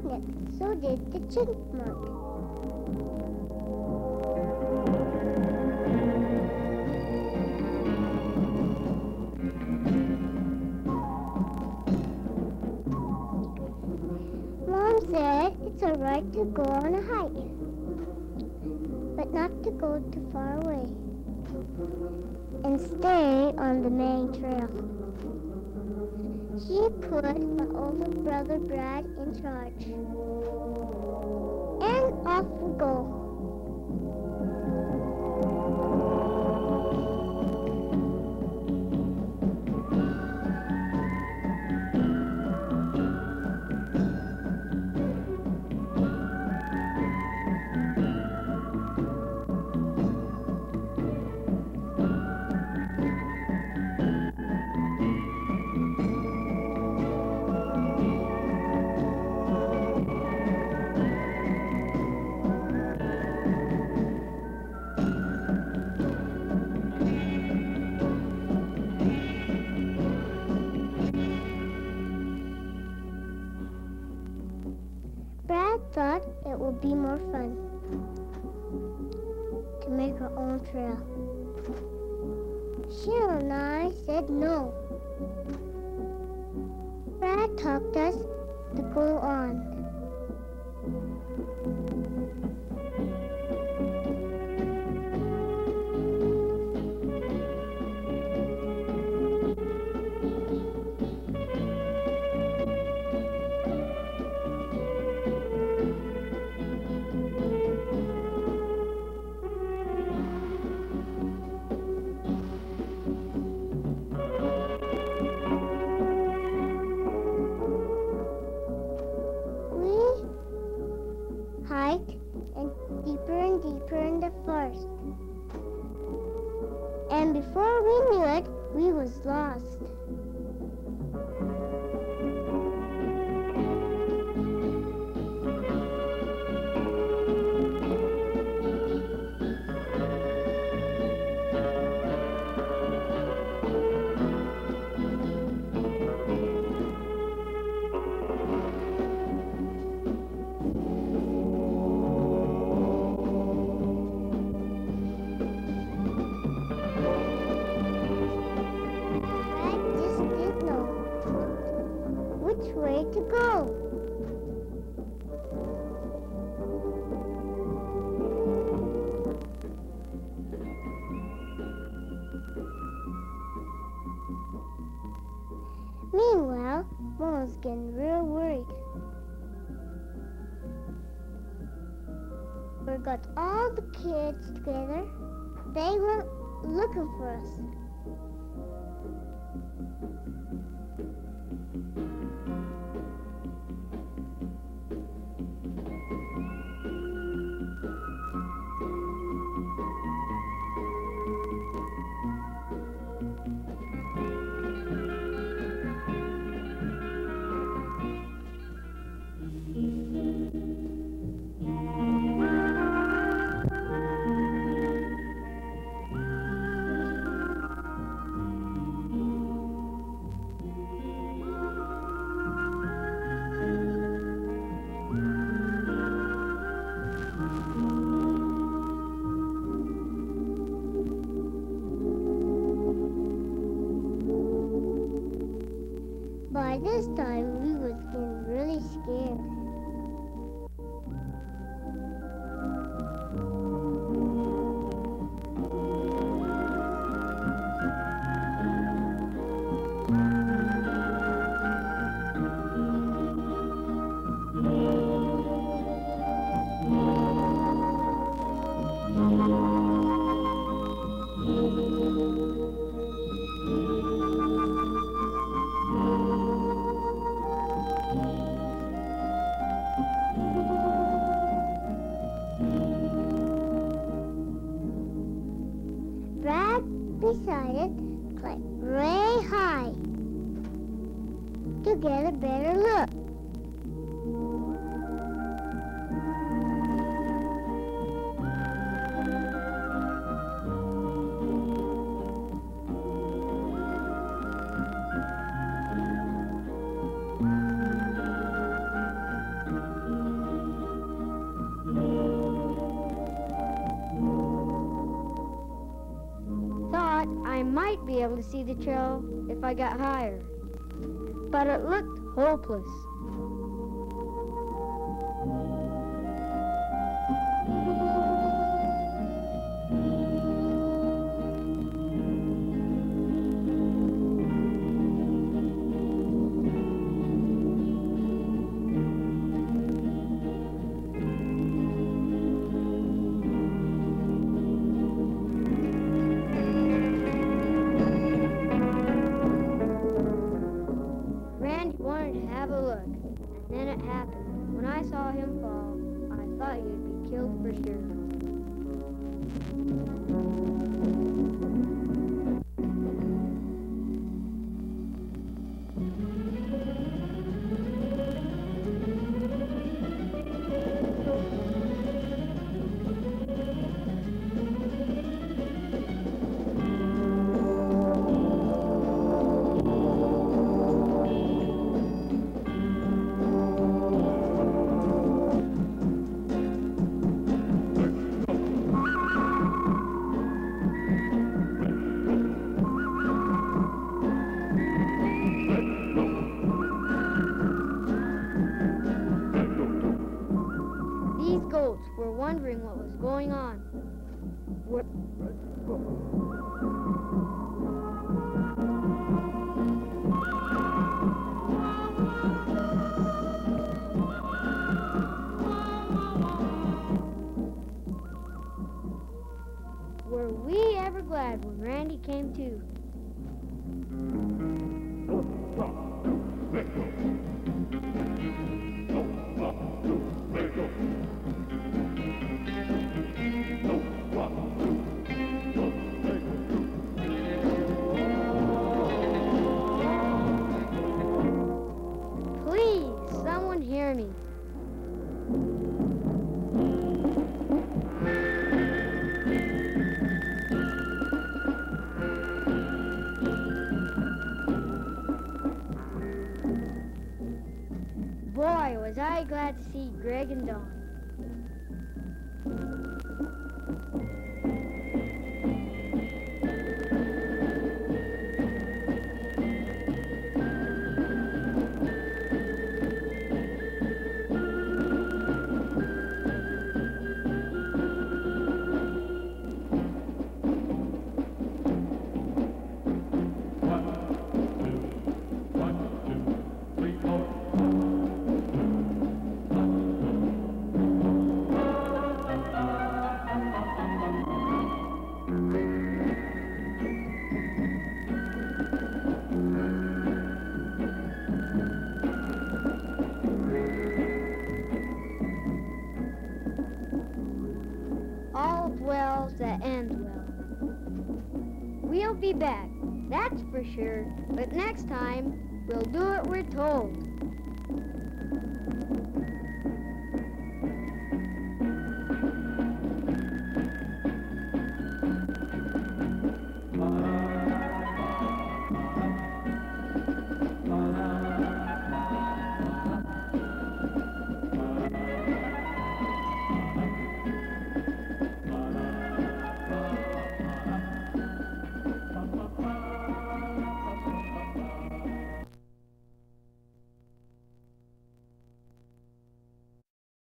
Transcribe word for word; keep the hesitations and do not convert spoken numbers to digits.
Yet so did the chipmunk. Mom said it's alright to go on a hike, but not to go too far away, and stay on the main trail. She put my older brother Brad in charge, and off we go. Brad thought it would be more fun to make our own trail. Cheryl and I said no. Brad talked us to go on. Hiked and deeper and deeper in the forest. And before we knew it, we was lost. Which way to go? Meanwhile, Mom was getting real worried. We got all the kids together. They were looking for us. By this time, we was getting really scared. Brad decided to climb way high to get a better look. might be able to see the trail if I got higher. But it looked hopeless. Were wondering what was going on. We're Were we ever glad when Randy came to? Boy, was I glad to see Greg and Dawn. That ends well. We'll be back, that's for sure, but next time, we'll do what we're told.